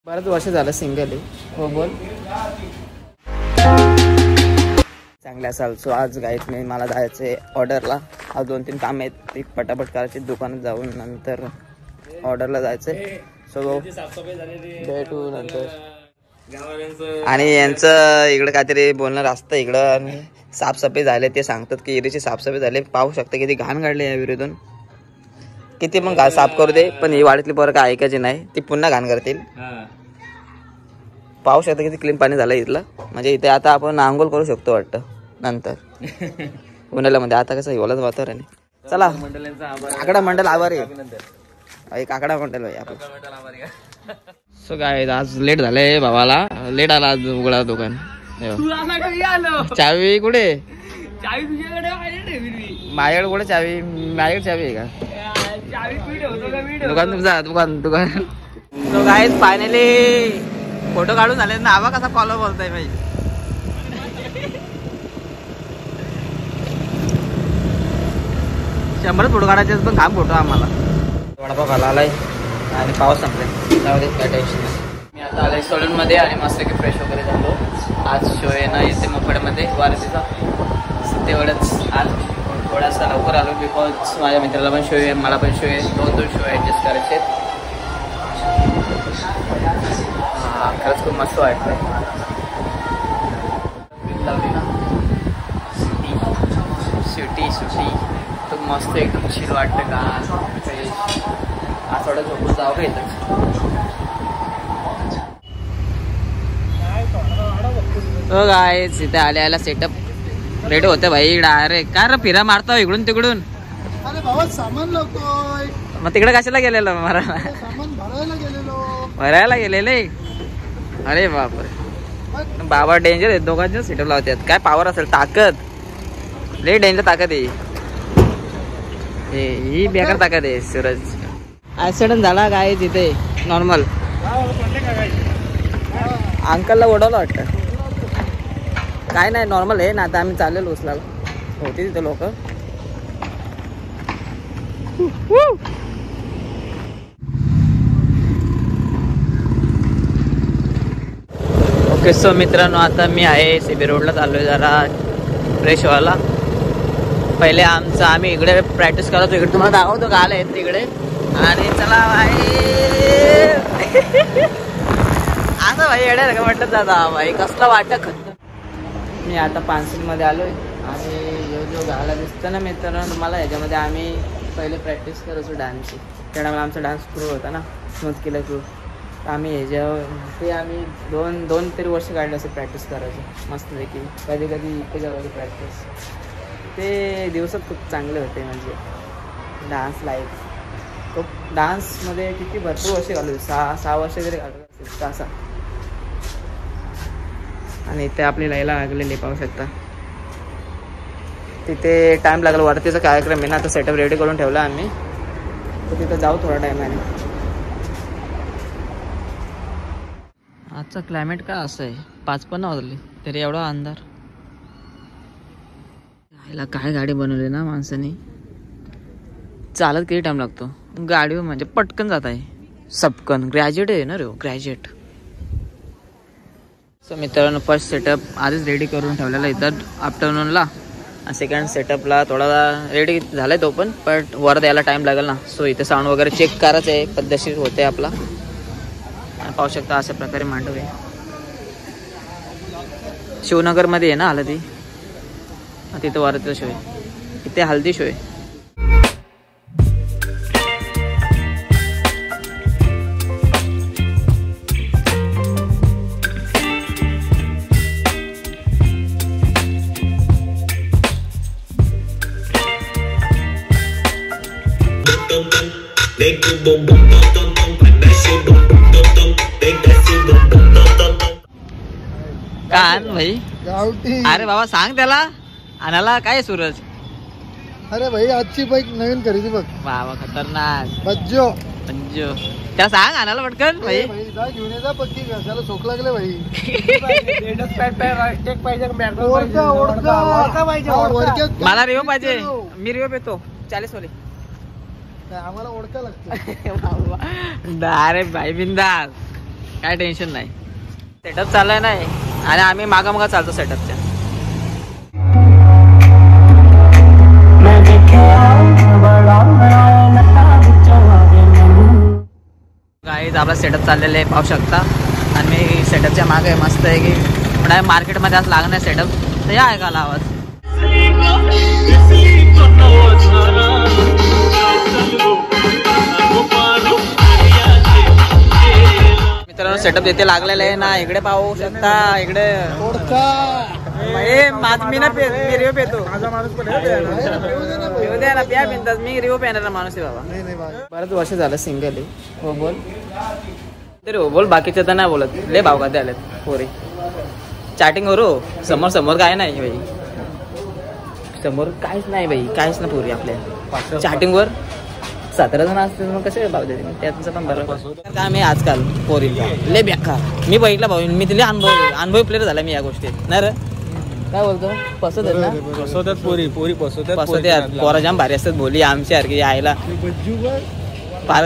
बरंच वर्ष झालं सिंगल आहे. हो बोल. चांगले असाल. सो आज गाईत मी मला जायचं आहे ऑर्डरला. आज 2-3 काम आहेत ती पटापट करायची. दुकानात जाऊन नंतर ऑर्डरला जायचं आहे. सो भेटू नंतर. आणि यांचं इकडं काहीतरी बोलणं असतं इकडं. आणि साफसफाई झाले ते सांगतात की एरीची साफसफाई झाली. पाहू शकता किती घाण काढली या विरोधून. किती मग घाण साफ करू दे पण ही वाडीतली पोरं काय ऐकायची नाही. ती पुन्हा घाण करतील. पाहू शकता किती क्लीन पाणी झालं इथलं. म्हणजे इथे आता आपण आंघोळ करू शकतो वाटतं नंतर उन्हाळ्यामध्ये. आता कसं हिवाळ्याच वातावरण आहे. चला काकडा मंडल आभार आहे. काकडा मंडल भाई आपण. सो काय आज लेट झालंय भावाला. लेट आला आज उघडा दुकान. चावी कुठे? माझ्याकडे कुठे चावी? माझ्याकडे चावी आहे का? दुकान तुमचा दुकान. सो गाईज फायनली फोटो काढून झाले. नावा कसा कॉलर बोलताय भाई. शंभरच फोटो काढायचे पण काम फोटो आम्हाला. वडापाव खाला आलाय आणि पाऊस संपले. जाऊ दे काय टेन्शन नाही. मी आता आलोय सलून मध्ये आणि मस्त की फ्रेश वगैरे झालो. आज शो आहे ना इथे मोपड्यामध्ये वारसीचा. तेवढंच आज थोडासा लवकर आलो बिकॉज माझ्या मित्राला पण शो आहे मला पण शो आहे. 2 शो ॲडजस्ट करायचे आहेत. खरंच खूप मस्त वाटतं. सुटी खूप मस्त एकदम चिल वाटतं का. आज थोडं झोपून जावं का इथं. हो गाईज इथे आल्या सेटअप रेडी होते भाई. डायरेक्ट काय रे फिरा मारतो इकडून तिकडून. अरे भावा सामान लावतोय. मग तिकडे कशाला गेलेलो? मला सामान भरायला गेलेले. अरे बापरे बाबा डेंजर आहे. दोघांचे सेटअप लावतात. काय पावर असेल ताकद. लय डेंजर ताकद आहे ही. बेकार ताकद आहे. सूरज ऍक्सिडेंट झाला काय तिथे नॉर्मल. अंकलला ओढवलं वाटतं. काय नाही नॉर्मल आहे ना. आता आम्ही चाललेलो उचलायला. होती तिथे लोक. ओके सो मित्रांनो आता मी आहे सीबी रोडला चाललोय जरा फ्रेश व्हायला. पहिले आम्ही इकडे प्रॅक्टिस करतो. इकडे तुम्हाला दाखवतो का आले आहेत तिकडे. आणि चला भाई असं भाई येणार का म्हटलं दादा भाई कसला वाटत. मी आता पानसिलमध्ये आलोय आणि जो घाला दिसतो ना मित्रांनो तुम्हाला ह्याच्यामध्ये आम्ही पहिले प्रॅक्टिस करायचो डान्सची. त्यामुळे आमचा डान्स क्रू होता ना स्मूथ केला क्रू. आम्ही ते आम्ही दोन तरी वर्ष काढले असे प्रॅक्टिस करायचो मस्तपैकी. कधी इथे जायची प्रॅक्टिस. ते दिवसात खूप चांगले होते. म्हणजे डान्स लाईफ खूप डान्समध्ये किती भरपूर वर्ष घालवली. 6 वर्ष तरी घालवली असेल असा. आणि इथे आपली लाईला लागलेली पाहू शकता. तिथे टाइम लागला. वरतीचा कार्यक्रम आहे ना. आता सेटअप रेडी करून ठेवला आम्ही. तर तिथं जाऊ थोडा टायमाने. आजचा क्लायमेट काय असं आहे. 5 पण वाजले तरी एवढा अंधार. ह्याला काय गाडी बनवली ना माणसाने. चालत किती टाइम लागतो. गाडीवर म्हणजे पटकन जात आहे. सपकन ग्रॅज्युएट आहे ना रे. ग्रॅज्युएट. सो मित्रांनो फर्स्ट सेटअप आधीच रेडी करून ठेवलेला इथं आफ्टरनूनला. सेकंड सेटअपला थोडा रेडी झालाय तो पण वर द्यायला टाइम लागेल ना. सो इथे साऊंड वगैरे चेक करायचं आहे. पद्धतशीर होते आपला. पाहू शकता अशा प्रकारे मांडव आहे. शिवनगरमध्ये आहे ना हळदी. तिथं वरतीचा शो आहे. इथे हल्दी शो आहे. कान भाई गावठी. अरे बाबा सांग त्याला आणायला. काय सूरज. अरे भाई आजची बाईक नवीन खरेदी बघ. बाबा खतरनाक. बज्जो त्याला सांग आणायला पटकन भाई. जा घेऊन ये. पक्की घशाला सोक लागले भाई. मला रिओ पाहिजे. मी रिओ पेतो 40 वाले. आम्हाला ओळखा लागतो. अरे भाई बिंदास. काय टेन्शन नाही. सेटअप चाललाय नाही आणि आम्ही मागा चालतो सेटअपच्या. गाईज आपला सेटअप चाललेला आहे पाहू शकता. आणि मी सेटअपच्या मागे आहे मस्त आहे की म्हणजे मार्केटमध्ये असं लागणार सेटअप तर या ऐकायला आवाज. मित्रांनो सेटअप इथे लागलेला आहे ना. इकडे पाहू शकता इकडे मी रिव्ह्यू पेतो. प्या पिंतात मी रिव्ह्यू पेणार माणूस आहे बाबा. बरंच वर्ष झालं सिंगल आहे. हो बोल तरी हो बोल. बाकीचे तर नाही बोलत. लय भाव का आलेत पोरी चॅटिंग करू. समोर काय नाही भाई. समोर काहीच नाही भाई. काहीच ना पोरी आपल्या चॅटिंग वर 17 जण असतील मग कसे भाव देते. त्याचं पण बरं काय मी आजकाल पोरीला लय बेकार. मी बघितला भाऊ. मी तिला अनुभव प्लेअर झाला मी या गोष्टीत नाही रे. काय बोलतो पसत ना. पसवतात पोरी पसवतात. पोरा जाम भारी असतात बोली आमच्या सारखी यायला फार.